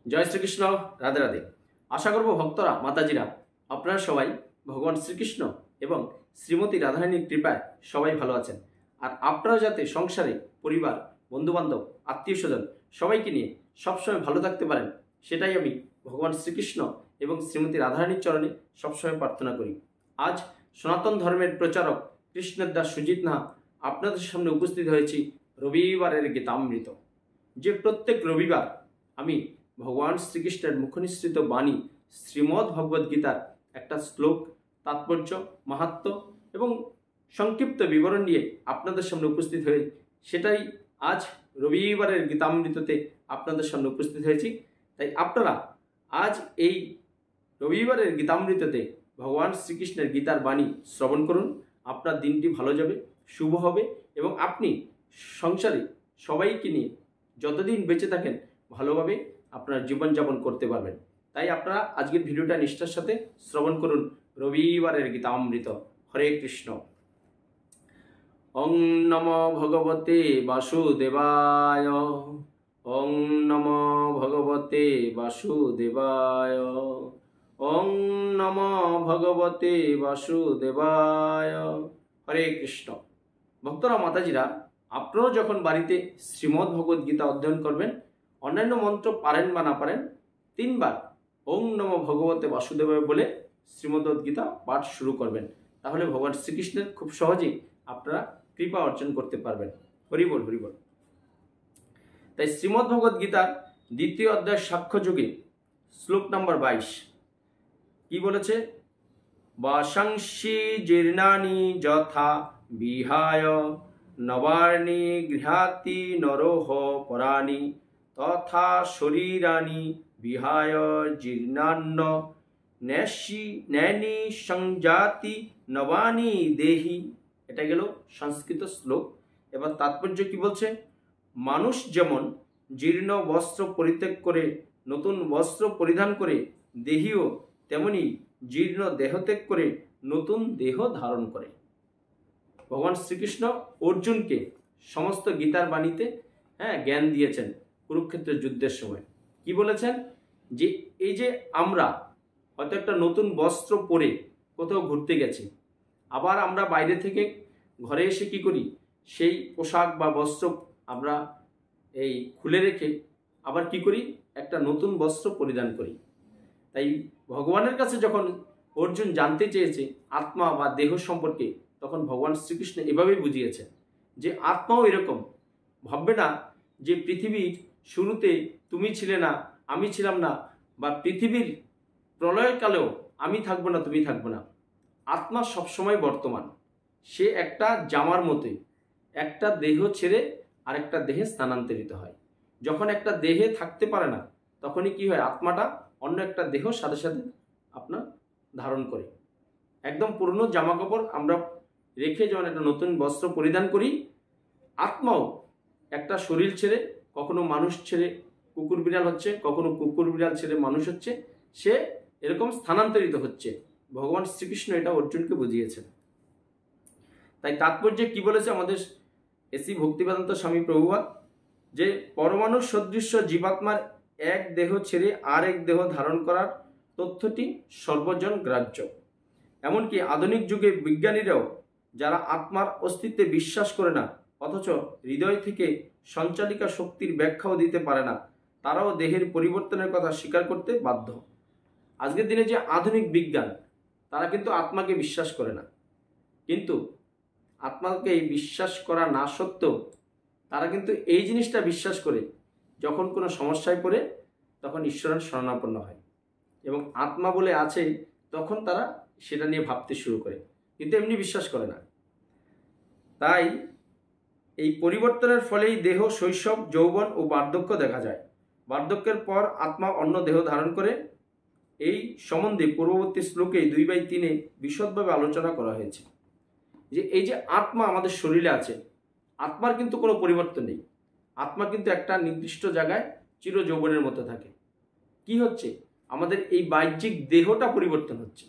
জয় শ্রীকৃষ্ণ। রাধে রাধে। আশা করব ভক্তরা মাতাজিরা আপনারা সবাই ভগবান শ্রীকৃষ্ণ এবং শ্রীমতী রাধারানীর কৃপায় সবাই ভালো আছেন। আর আপনারা যাতে সংসারে পরিবার, বন্ধুবান্ধব, আত্মীয় স্বজন সবাইকে নিয়ে সবসময় ভালো থাকতে পারেন, সেটাই আমি ভগবান শ্রীকৃষ্ণ এবং শ্রীমতী রাধারানীর চরণে সবসময় প্রার্থনা করি। আজ সনাতন ধর্মের প্রচারক কৃষ্ণের দাস সুজিত নাহা আপনাদের সামনে উপস্থিত হয়েছি রবিবারের গীতামৃত। যে প্রত্যেক রবিবার আমি ভগবান শ্রীকৃষ্ণের মুখনিসৃত বাণী শ্রীমদ্ ভগবদ্ গীতার একটা শ্লোক, তাৎপর্য, মাহাত্ম্য এবং সংক্ষিপ্ত বিবরণ নিয়ে আপনাদের সামনে উপস্থিত হয়ে সেটাই আজ রবিবারের গীতামৃততে আপনাদের সামনে উপস্থিত হয়েছি। তাই আপনারা আজ এই রবিবারের গীতামৃততে ভগবান শ্রীকৃষ্ণের গীতার বাণী শ্রবণ করুন। আপনার দিনটি ভালো যাবে, শুভ হবে এবং আপনি সংসারে সবাইকে নিয়ে যতদিন বেঁচে থাকেন ভালোভাবে আপনার জীবনযাপন করতে পারবেন। তাই আপনারা আজকের ভিডিওটা নিষ্ঠার সাথে শ্রবণ করুন। রবিবারের গীতামৃত। হরে কৃষ্ণ। ওং নমো ভগবতে বাসুদেবায়। ওং নমো ভগবতে বাসুদেবায়। ওং নমো ভগবতে বাসুদেবায়। হরে কৃষ্ণ। ভক্তরা মাতাজিরা, আপনারাও যখন বাড়িতে শ্রীমদ্ ভগবদ্ গীতা অধ্যয়ন করবেন, অন্যান্য মন্ত্র পারেন বা না পারেন, 3 বার ওং নমো ভগবতে বাসুদেবায় বলে শ্রীমদ্ গীতা পাঠ শুরু করবেন। তাহলে ভগবান শ্রীকৃষ্ণের খুব সহজেই আপনারা কৃপা অর্জন করতে পারবেন। হরিবল হরিবল। তাই শ্রীমদ্ ভগবদ্ গীতার 2য় অধ্যায় সাক্ষ্যযোগে শ্লোক নম্বর 22 কি বলেছে? বাসাংসি জীর্ণানি যথা বিহায় নবার্ণি গৃহাতি নরোহ পরাণি তথা শরীরানি বিহায় জীর্ণান্ন নৈনি সংজাতি নবানি দেহি। এটা গেল সংস্কৃত শ্লোক। এবার তাৎপর্য কি বলছে? মানুষ যেমন জীর্ণ বস্ত্র পরিত্যাগ করে নতুন বস্ত্র পরিধান করে, দেহীও তেমনি জীর্ণ দেহ ত্যাগ করে নতুন দেহ ধারণ করে। ভগবান শ্রীকৃষ্ণ অর্জুনকে সমস্ত গীতার বাণীতে জ্ঞান দিয়েছেন কুরুক্ষেত্রের যুদ্ধের সময়। কি বলেছেন? যে এই যে আমরা হয়তো একটা নতুন বস্ত্র পরে কোথাও ঘুরতে গেছি, আবার আমরা বাইরে থেকে ঘরে এসে কি করি? সেই পোশাক বা বস্ত্র আমরা এই খুলে রেখে আবার কি করি? একটা নতুন বস্ত্র পরিধান করি। তাই ভগবানের কাছে যখন অর্জুন জানতে চেয়েছে আত্মা বা দেহ সম্পর্কে, তখন ভগবান শ্রীকৃষ্ণ এভাবেই বুঝিয়েছেন যে আত্মাও এরকম। ভাববে না যে পৃথিবীর শুরুতে তুমি ছিলে না, আমি ছিলাম না, বা পৃথিবীর প্রলয়কালেও আমি থাকবো না, তুমি থাকবো না। আত্মা সবসময় বর্তমান। সে একটা জামার মতোই, একটা দেহ ছেড়ে আরেকটা দেহে স্থানান্তরিত হয়। যখন একটা দেহে থাকতে পারে না, তখনই কি হয়? আত্মাটা অন্য একটা দেহ সাথে সাথে আপনার ধারণ করে। একদম পুরনো জামা কাপড় আমরা রেখে যখন একটা নতুন বস্ত্র পরিধান করি, আত্মাও একটা শরীর ছেড়ে, কখনো মানুষ ছেড়ে কুকুর বিড়াল হচ্ছে, কখনো কুকুর বিড়াল ছেড়ে মানুষ হচ্ছে, সে এরকম স্থানান্তরিত হচ্ছে। ভগবান শ্রীকৃষ্ণ এটা অর্জুনকে বুঝিয়েছেন। তাই তাৎপর্যে কি বলেছে আমাদের এসি ভক্তিবেদান্ত স্বামী প্রভুপাদ? যে পরমাণু সদৃশ্য জীবাত্মার এক দেহ ছেড়ে আর এক দেহ ধারণ করার তথ্যটি সর্বজন গ্রাহ্য। এমনকি আধুনিক যুগে বিজ্ঞানীরাও যারা আত্মার অস্তিত্বে বিশ্বাস করে না, অথচ হৃদয় থেকে সঞ্চালিকা শক্তির ব্যাখ্যাও দিতে পারে না, তারাও দেহের পরিবর্তনের কথা স্বীকার করতে বাধ্য। আজকের দিনে যে আধুনিক বিজ্ঞান, তারা কিন্তু আত্মাকে বিশ্বাস করে না, কিন্তু আত্মাকে বিশ্বাস করা না সত্ত্বেও তারা কিন্তু এই জিনিসটা বিশ্বাস করে, যখন কোনো সমস্যায় পড়ে তখন ঈশ্বরের শরণাপন্ন হয় এবং আত্মা বলে আছে, তখন তারা সেটা নিয়ে ভাবতে শুরু করে, কিন্তু এমনি বিশ্বাস করে না। তাই এই পরিবর্তনের ফলেই দেহ শৈশব, যৌবন ও বার্ধক্য দেখা যায়। বার্ধক্যের পর আত্মা অন্য দেহ ধারণ করে। এই সম্বন্ধে পূর্ববর্তী শ্লোকে 2/3 বিশদভাবে আলোচনা করা হয়েছে যে এই যে আত্মা আমাদের শরীরে আছে, আত্মার কিন্তু কোনো পরিবর্তন নেই। আত্মা কিন্তু একটা নির্দিষ্ট জায়গায় চির যৌবনের মতো থাকে। কি হচ্ছে? আমাদের এই বাহ্যিক দেহটা পরিবর্তন হচ্ছে।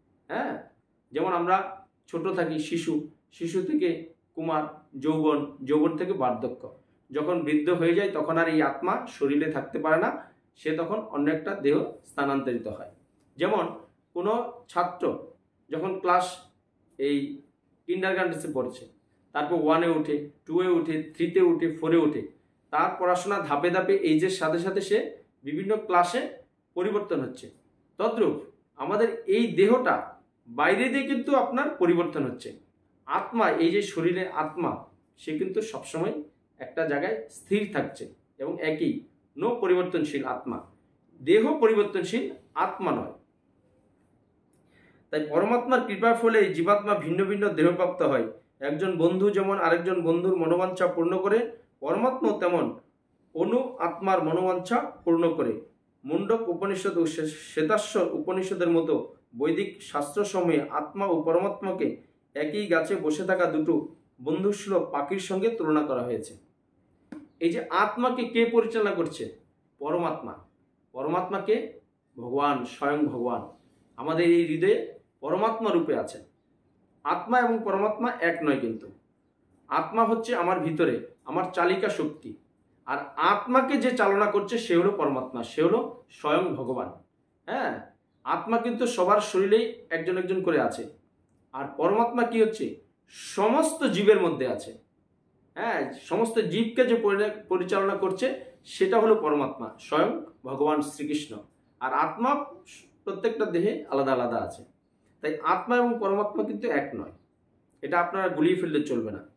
যেমন আমরা ছোট থাকি, শিশু থেকে কুমার, যৌবন থেকে বার্ধক্য, যখন বৃদ্ধ হয়ে যায় তখন আর এই আত্মা শরীরে থাকতে পারে না, সে তখন অন্য একটা দেহ স্থানান্তরিত হয়। যেমন কোনো ছাত্র যখন ক্লাস এই কিন্ডারগার্টেনে পড়ছে, তারপর 1-এ উঠে, 2-এ উঠে, 3-তে উঠে, 4-এ উঠে, তার পড়াশোনা ধাপে ধাপে এইজের সাথে সাথে সে বিভিন্ন ক্লাসে পরিবর্তন হচ্ছে। তদ্রূপ আমাদের এই দেহটা বাইরে দিয়ে কিন্তু আপনার পরিবর্তন হচ্ছে। আত্মা, এই যে শরীরে আত্মা, সে কিন্তু সবসময় একটা জায়গায় স্থির থাকছে এবং একই, নো পরিবর্তনশীল আত্মা। দেহ পরিবর্তনশীল, আত্মা নয়। তাই পরমাত্মার কৃপার ফলে জীবাত্মা ভিন্ন ভিন্ন দেহপ্রাপ্ত হয়। একজন বন্ধু যেমন আরেকজন বন্ধুর মনোবাঞ্ছা পূর্ণ করে, পরমাত্মা তেমন অনু আত্মার মনোবাঞ্ছা পূর্ণ করে। মুন্ডক উপনিষদ ও শ্বেতাশ্বর উপনিষদের মতো বৈদিক শাস্ত্রসমূহে আত্মা ও পরমাত্মাকে একই গাছে বসে থাকা দুটো বন্ধুসুলভ পাখির সঙ্গে তুলনা করা হয়েছে। এই যে আত্মাকে কে পরিচালনা করছে? পরমাত্মা। পরমাত্মাকে ভগবান, স্বয়ং ভগবান আমাদের এই হৃদয়ে পরমাত্মা রূপে আছেন। আত্মা এবং পরমাত্মা এক নয়, কিন্তু আত্মা হচ্ছে আমার ভিতরে, আমার চালিকা শক্তি, আর আত্মাকে যে চালনা করছে সে হলো পরমাত্মা, সে হলো স্বয়ং ভগবান। হ্যাঁ, আত্মা কিন্তু সবার শরীরেই একজন একজন করে আছে, আর পরমাত্মা কি হচ্ছে? সমস্ত জীবের মধ্যে আছে। হ্যাঁ, সমস্ত জীবকে যে পরিচালনা করছে সেটা হলো পরমাত্মা, স্বয়ং ভগবান শ্রীকৃষ্ণ। আর আত্মা প্রত্যেকটা দেহে আলাদা আলাদা আছে। তাই আত্মা এবং পরমাত্মা কিন্তু এক নয়, এটা আপনারা গুলিয়ে ফেললে চলবে না।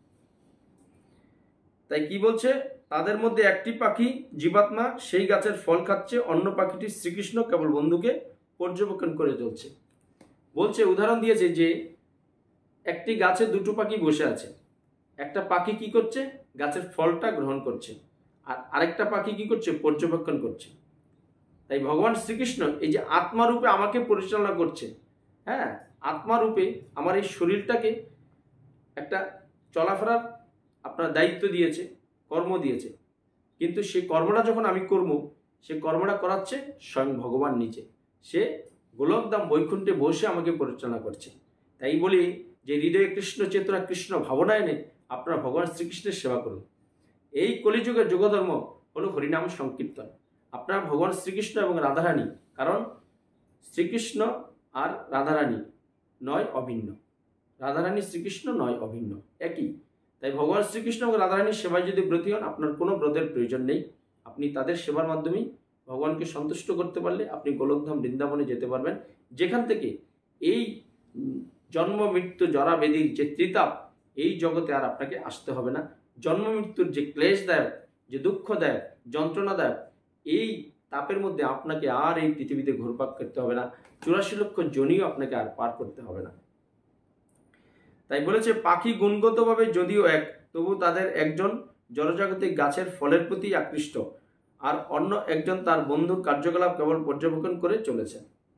তাই কি বলছে? তাদের মধ্যে একটি পাখি জীবাত্মা সেই গাছের ফল খাচ্ছে, অন্য পাখিটি শ্রীকৃষ্ণ কেবল বন্ধুকে পর্যবেক্ষণ করে চলছে। বলছে, উদাহরণ দিয়েছে যে একটি গাছে দুটো পাখি বসে আছে। একটা পাখি কি করছে? গাছের ফলটা গ্রহণ করছে, আর আরেকটা পাখি কি করছে? পর্যবেক্ষণ করছে। তাই ভগবান শ্রীকৃষ্ণ এই যে আত্মারূপে আমাকে পরিচালনা করছে, হ্যাঁ, আত্মারূপে আমার এই শরীরটাকে একটা চলাফেরার আপনার দায়িত্ব দিয়েছে, কর্ম দিয়েছে। কিন্তু সেই কর্মটা যখন আমি করব, সে কর্মটা করাচ্ছে স্বয়ং ভগবান নিজে। সে গোলকধাম বৈকুণ্ঠে বসে আমাকে পরিচালনা করছে। তাই বলি যে হৃদয়ে কৃষ্ণ চেতনা, কৃষ্ণ ভাবনা এনে আপনারা ভগবান শ্রীকৃষ্ণের সেবা করুন। এই কলিযুগের যুগধর্ম হলো হরিনাম সংকীর্তন। আপনারা ভগবান শ্রীকৃষ্ণ এবং রাধারানী, কারণ শ্রীকৃষ্ণ আর রাধারানী নয় অভিন্ন, রাধারানী শ্রীকৃষ্ণ নয় অভিন্ন, একই। তাই ভগবান শ্রীকৃষ্ণ এবং রাধারানীর সেবায় যদি ব্রতী হন, আপনার কোনো ব্রতের প্রয়োজন নেই। আপনি তাদের সেবার মাধ্যমেই ভগবানকে সন্তুষ্ট করতে পারলে আপনি গোলকধাম বৃন্দাবনে যেতে পারবেন, যেখান থেকে এই জন্ম মৃত্যু জরা ব্যাধির যে ত্রিতাপ, এই জগতে আর আপনাকে আসতে হবে না। জন্ম মৃত্যুর যে ক্লেশদায়ক, যে দুঃখদায়ক, যন্ত্রণাদায়ক এই তাপের মধ্যে আপনাকে আর এই পৃথিবীতে ঘুরপাক করতে হবে না। 84 লক্ষ জনিও আপনাকে আর পার করতে হবে না। তাই বলেছে, পাখি গুণগতভাবে যদিও এক, তবু তাদের একজন জড়জাগতিক গাছের ফলের প্রতি আকৃষ্ট, আর অন্য একজন তার বন্ধুর কার্যকলাপ কেবল পর্যবেক্ষণ করে চলেছে।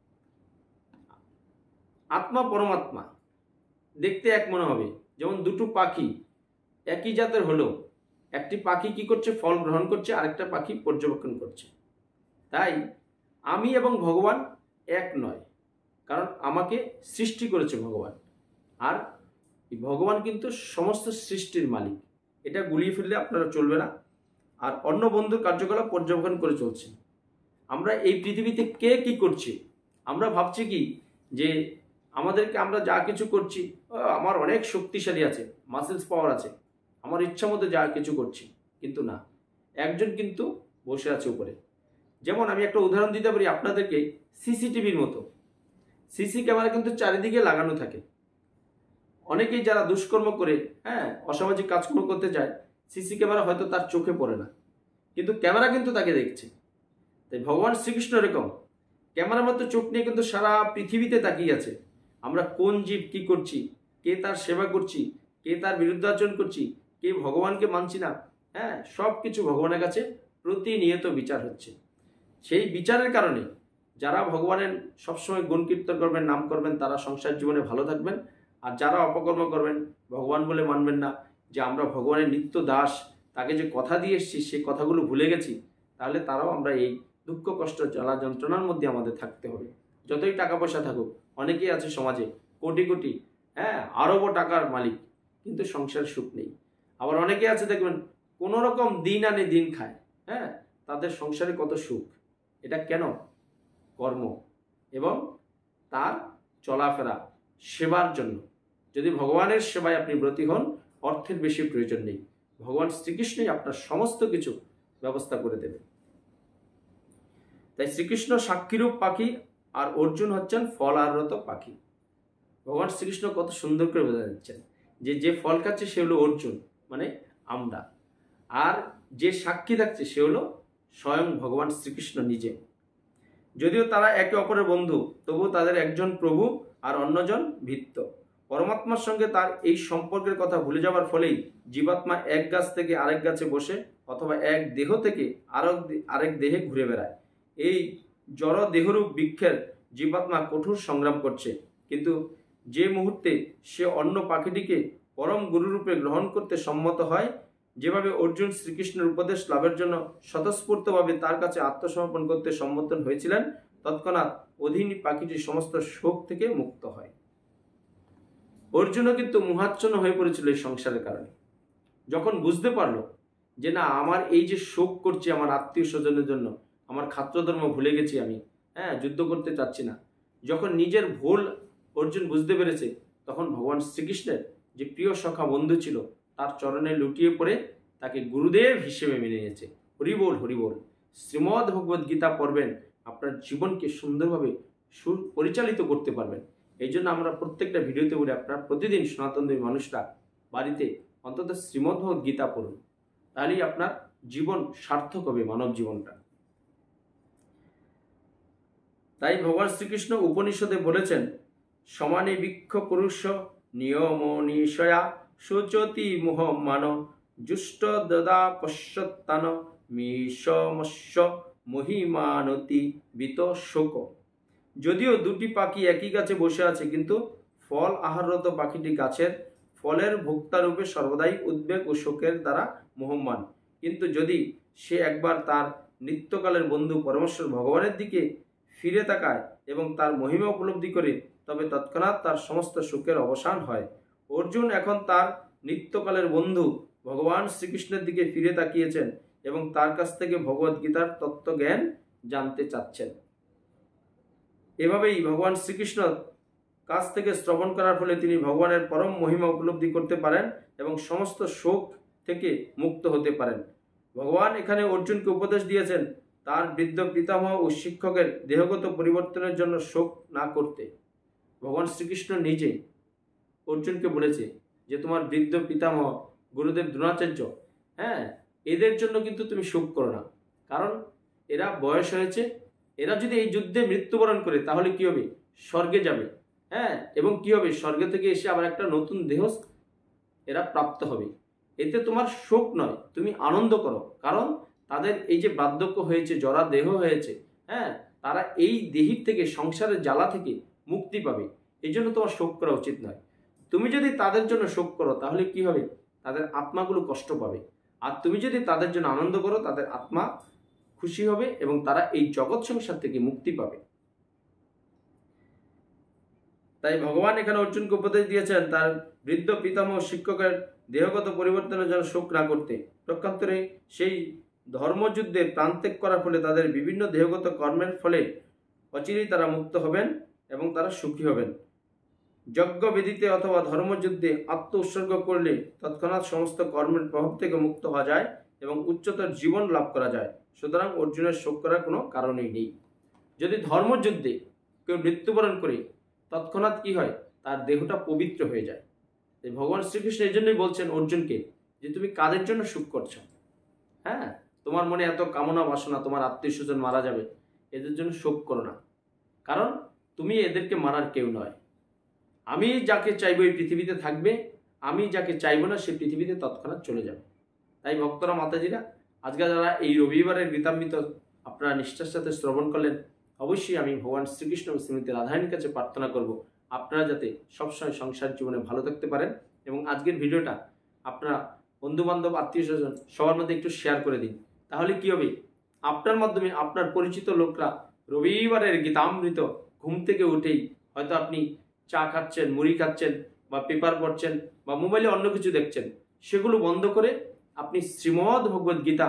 আত্মা পরমাত্মা দেখতে এক মনে হবে, যেমন দুটো পাখি একই জাতের হলো, একটি পাখি কি করছে? ফল গ্রহণ করছে, আরেকটা পাখি পর্যবেক্ষণ করছে। তাই আমি এবং ভগবান এক নয়, কারণ আমাকে সৃষ্টি করেছে ভগবান, আর ভগবান কিন্তু সমস্ত সৃষ্টির মালিক। এটা গুলিয়ে ফেললে আপনারা চলবে না। আর অন্য বন্ধুর কার্যকলাপ পর্যবেক্ষণ করে চলছে। আমরা এই পৃথিবীতে কে কি করছি, আমরা ভাবছি কি যে আমাদেরকে আমরা যা কিছু করছি, আমার অনেক শক্তিশালী আছে, মাসেলস পাওয়ার আছে, আমার ইচ্ছা মতো যা কিছু করছি, কিন্তু না, একজন কিন্তু বসে আছে উপরে। যেমন আমি একটা উদাহরণ দিতে পারি আপনাদেরকে, সিসিটিভির মতো। সিসি ক্যামেরা কিন্তু চারিদিকে লাগানো থাকে। অনেকেই যারা দুষ্কর্ম করে, হ্যাঁ, অসামাজিক কাজকর্ম করতে যায়, সিসি ক্যামেরা হয়তো তার চোখে পড়ে না, কিন্তু ক্যামেরা কিন্তু তাকে দেখছে। তাই ভগবান শ্রীকৃষ্ণ এরকম ক্যামেরার মতো চোখ নিয়ে কিন্তু সারা পৃথিবীতে তাকিয়ে আছে। আমরা কোন জীব কি করছি, কে তার সেবা করছি, কে তার বিরুদ্ধাচরণ করছি, কে ভগবানকে মানছি না, হ্যাঁ, সব কিছু ভগবানের কাছে প্রতিনিয়ত বিচার হচ্ছে। সেই বিচারের কারণে যারা ভগবানের সবসময় গুণ কীর্তন করবেন, নাম করবেন, তারা সংসার জীবনে ভালো থাকবেন। আর যারা অপকর্ম করবেন, ভগবান বলে মানবেন না, যে আমরা ভগবানের নিত্য দাস, তাকে যে কথা দিয়ে এসেছি সেই কথাগুলো ভুলে গেছি, তাহলে তারাও আমরা এই দুঃখ কষ্ট জ্বালা যন্ত্রণার মধ্যে আমাদের থাকতে হবে। যতই টাকা পয়সা থাকুক, অনেকেই আছে সমাজে কোটি কোটি, হ্যাঁ, আরবও টাকার মালিক, কিন্তু সংসার সুখ নেই। আবার অনেকে আছে দেখবেন কোনো রকম দিন আনে দিন খায়, হ্যাঁ, তাদের সংসারে কত সুখ। এটা কেন? কর্ম এবং তার চলাফেরা সেবার জন্য। যদি ভগবানের সেবায় আপনি ব্রতী হন, অর্থের বেশি প্রয়োজন নেই, ভগবান শ্রীকৃষ্ণই আপনার সমস্ত কিছু ব্যবস্থা করে দেবে। তাই শ্রীকৃষ্ণ সাক্ষীরূপ পাখি আর অর্জুন হচ্ছেন ফল আহাররত পাখি। ভগবান শ্রীকৃষ্ণ কত সুন্দর করে বোঝা দিচ্ছেন যে যে ফল খাচ্ছে সে হলো অর্জুন, মানে আমরা, আর যে সাক্ষী থাকছে সে হলো স্বয়ং ভগবান শ্রীকৃষ্ণ নিজে। যদিও তারা একে অপরের বন্ধু, তবু তাদের একজন প্রভু আর অন্যজন ভৃত্য। পরমাত্মার সঙ্গে তার এই সম্পর্কের কথা ভুলে যাওয়ার ফলেই জীবাত্মা এক গাছ থেকে আরেক গাছে বসে অথবা এক দেহ থেকে আরেক দেহে ঘুরে বেড়ায়। এই জড় দেহরূপ বৃক্ষের জীবাত্মা কঠোর সংগ্রাম করছে, কিন্তু যে মুহূর্তে সে অন্য পাখিটিকে পরম গুরুরূপে গ্রহণ করতে সম্মত হয়, যেভাবে অর্জুন শ্রীকৃষ্ণের উপদেশ লাভের জন্য স্বতঃস্ফূর্তভাবে তার কাছে আত্মসমর্পণ করতে সম্মত হয়েছিলেন, তৎক্ষণাৎ অধীনী পাখিটি সমস্ত শোক থেকে মুক্ত হয়। অর্জুনও কিন্তু মোহাচ্ছন্ন হয়ে পড়েছিল এই সংসারের কারণে। যখন বুঝতে পারলো যে না, আমার এই যে শোক করছি আমার আত্মীয় স্বজনের জন্য, আমার খাদ্যধর্ম ভুলে গেছি, আমি যুদ্ধ করতে চাচ্ছি না, যখন নিজের ভুল অর্জুন বুঝতে পেরেছে, তখন ভগবান শ্রীকৃষ্ণের যে প্রিয় সখা বন্ধু ছিল তার চরণে লুটিয়ে পড়ে তাকে গুরুদেব হিসেবে মেনে নিয়েছে। হরিবোল হরিবোল। শ্রীমদ্ ভগবদ গীতা পড়বেন, আপনার জীবনকে সুন্দরভাবে পরিচালিত করতে পারবেন। এই জন্য আমরা প্রত্যেকটা ভিডিওতে বলি, আপনারা প্রতিদিন সনাতনদের মানুষরা বাড়িতে অন্তত শ্রীমদ্ ভগবদ গীতা পড়ুন, তাহলেই আপনার জীবন সার্থক হবে, মানব জীবনটা। তাই ভগবান শ্রীকৃষ্ণ উপনিষদে বলেছেন, সমানে বৃক্ষ পুরুষ নিয়ম নিশয়া সুচতি মুহমান জুষ্ট দদা পশ্যত্তান মিশমস্য মহিমানতি বিত শোক। যদিও দুটি পাখি একই গাছে বসে আছে, কিন্তু ফল আহাররত পাখিটি গাছের ফলের ভোক্তারূপে সর্বদাই উদ্বেগ ও শোকের দ্বারা মোহমান। কিন্তু যদি সে একবার তার নিত্যকালের বন্ধু পরমেশ্বর ভগবানের দিকে ফিরে তাকায় এবং তার মহিমা উপলব্ধি করে, তবে তৎক্ষণাৎ তার সমস্ত শোকের অবসান হয়। অর্জুন এখন তার নিত্যকালের বন্ধু ভগবান শ্রীকৃষ্ণের দিকে ফিরে তাকিয়েছেন এবং তার কাছ থেকে ভগবদ গীতার তত্ত্বজ্ঞান জানতে চাচ্ছেন। এভাবেই ভগবান শ্রীকৃষ্ণ কাছ থেকে শ্রবণ করার ফলে তিনি ভগবানের পরম মহিমা উপলব্ধি করতে পারেন এবং সমস্ত শোক থেকে মুক্ত হতে পারেন। ভগবান এখানে অর্জুনকে উপদেশ দিয়েছেন তার বৃদ্ধ পিতামহ ও শিক্ষকের দেহগত পরিবর্তনের জন্য শোক না করতে। ভগবান শ্রীকৃষ্ণ নিজে অর্জুনকে বলেছে যে তোমার বৃদ্ধ পিতামহ গুরুদেব দ্রোণাচার্য, এদের জন্য কিন্তু তুমি শোক করো না, কারণ এরা বয়স হয়েছে, এরা যদি এই যুদ্ধে মৃত্যুবরণ করে তাহলে কি হবে? স্বর্গে যাবে, এবং কি হবে? স্বর্গে থেকে এসে আবার একটা নতুন দেহ এরা প্রাপ্ত হবে। এতে তোমার শোক নয়, তুমি আনন্দ করো, কারণ তাদের এই যে বার্ধক্য হয়েছে, জরা দেহ হয়েছে, তারা এই দেহির থেকে, সংসারের জ্বালা থেকে মুক্তি পাবে। এই জন্য তোমার শোক করা উচিত নয়। তুমি যদি তাদের জন্য শোক করো তাহলে কি হবে? তাদের আত্মাগুলো কষ্ট পাবে। আর তুমি যদি তাদের জন্য আনন্দ করো, তাদের আত্মা খুশি হবে এবং তারা এই জগৎ সংসার থেকে মুক্তি পাবে। তাই ভগবান এখানে অর্জুনকে উপদেশ দিয়েছেন তার বৃদ্ধ পিতামহ শিক্ষকের দেহগত পরিবর্তনের জন্য শোক না করতে। প্রক্ষান্তরে সেই ধর্মযুদ্ধে প্রাণত্যাগ করার ফলে তাদের বিভিন্ন দেহগত কর্মের ফলে অচিরেই তারা মুক্ত হবেন এবং তারা সুখী হবেন। যজ্ঞবেদিতে অথবা ধর্মযুদ্ধে আত্ম উৎসর্গ করলে তৎক্ষণাৎ সমস্ত কর্মের প্রভাব থেকে মুক্ত হওয়া যায় এবং উচ্চতর জীবন লাভ করা যায়। সুতরাং অর্জুনের শোক করার কোনো কারণই নেই। যদি ধর্মযুদ্ধে কেউ মৃত্যুবরণ করে তৎক্ষণাৎ কি হয়? তার দেহটা পবিত্র হয়ে যায়। ভগবান শ্রীকৃষ্ণ এই জন্যই বলছেন অর্জুনকে যে তুমি কাদের জন্য শোক করছো? তোমার মনে এত কামনা বাসনা, তোমার আত্মীয় স্বজন মারা যাবে, এদের জন্য শোক করো না, কারণ তুমি এদেরকে মারার কেউ নয়। আমি যাকে চাইবো এই পৃথিবীতে থাকবে, আমি যাকে চাইবো না সে পৃথিবীতে তৎক্ষণাৎ চলে যাবে। তাই ভক্তরা, মাতাজিরা, আজকে যারা এই রবিবারের গীতামৃত আপনারা নিষ্ঠার সাথে শ্রবণ করলেন, অবশ্যই আমি ভগবান শ্রীকৃষ্ণ শ্রীমতী রাধারানীর কাছে প্রার্থনা করব আপনারা যাতে সবসময় সংসার জীবনে ভালো থাকতে পারেন। এবং আজকের ভিডিওটা আপনারা বন্ধুবান্ধব, আত্মীয় স্বজন সবার মধ্যে একটু শেয়ার করে দিন। তাহলে কি হবে? আপনার মাধ্যমে আপনার পরিচিত লোকরা রবিবারের গীতামৃত ঘুম থেকে উঠেই, হয়তো আপনি চা খাচ্ছেন, মুড়ি খাচ্ছেন, বা পেপার পড়ছেন, বা মোবাইলে অন্য কিছু দেখছেন, সেগুলো বন্ধ করে আপনি শ্রীমদ্ ভগবদ গীতা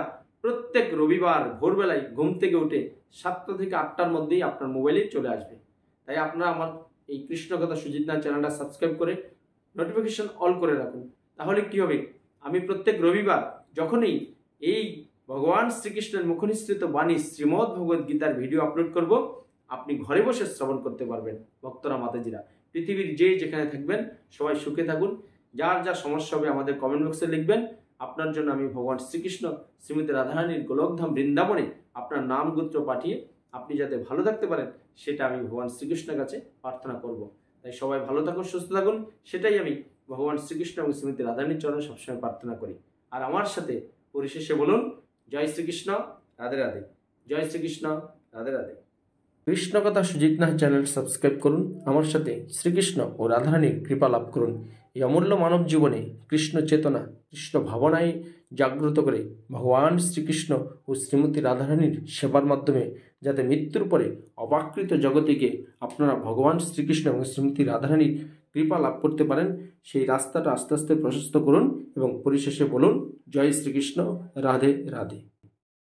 প্রত্যেক রবিবার ভোরবেলায় ঘুম থেকে উঠে 7টা থেকে 8টার মধ্যেই আপনার মোবাইলে চলে আসবে। তাই আপনারা আমার এই কৃষ্ণকথা সুজিত নাথ চ্যানেলটা সাবস্ক্রাইব করে নোটিফিকেশন অল করে রাখুন। তাহলে কি হবে, আমি প্রত্যেক রবিবার যখনই এই ভগবান শ্রীকৃষ্ণের মুখনিসৃত বাণী শ্রীমদ্ ভগবদ গীতার ভিডিও আপলোড করব, আপনি ঘরে বসে শ্রবণ করতে পারবেন। ভক্তরা মাতাজিরা পৃথিবীর যে যেখানে থাকবেন সবাই সুখে থাকুন। যার যা সমস্যা হবে আমাদের কমেন্ট বক্সে লিখবেন। আপনার জন্য আমি ভগবান শ্রীকৃষ্ণ শ্রীমতী রাধারানীর গোলকধাম বৃন্দাবনে আপনার নাম গোত্র পাঠিয়ে আপনি যাতে ভালো থাকতে পারেন সেটা আমি ভগবান শ্রীকৃষ্ণের কাছে প্রার্থনা করব। তাই সবাই ভালো থাকুন, সুস্থ থাকুন, সেটাই আমি ভগবান শ্রীকৃষ্ণ এবং শ্রীমতী রাধারানীর চরণে সবসময় প্রার্থনা করি। আর আমার সাথে পরিশেষে বলুন, জয় শ্রীকৃষ্ণ, রাধে রাধে। জয় শ্রীকৃষ্ণ, রাধে রাধে। কৃষ্ণকথা সুজিত নাথ চ্যানেল সাবস্ক্রাইব করুন, আমার সাথে শ্রীকৃষ্ণ ও রাধারানীর কৃপা লাভ করুন। এই অমূল্য মানব জীবনে কৃষ্ণ চেতনা, কৃষ্ণ ভাবনায় জাগ্রত করে ভগবান শ্রীকৃষ্ণ ও শ্রীমতী রাধারানীর সেবার মাধ্যমে যাতে মৃত্যুর পরে অপাকৃত জগতিকে আপনারা ভগবান শ্রীকৃষ্ণ এবং শ্রীমতী রাধারানীর কৃপা লাভ করতে পারেন, সেই রাস্তাটা আস্তে আস্তে প্রশস্ত করুন এবং পরিশেষে বলুন, জয় শ্রীকৃষ্ণ, রাধে রাধে।